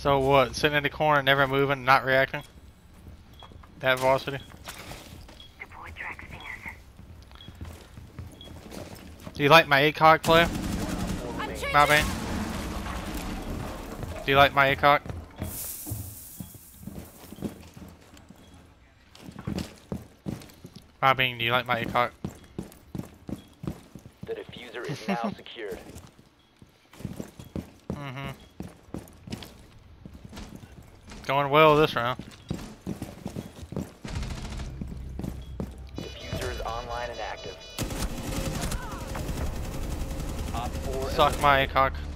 So what? Sitting in the corner, never moving, not reacting? That velocity? Deploy track spinners. Do you like my ACOG play? My man? Do you like my ACOG? My being, do you like my ACOG? The diffuser is now secured. Mm-hmm. Going well this round. Diffuser is online and active. Op 4 Suck my ACOG.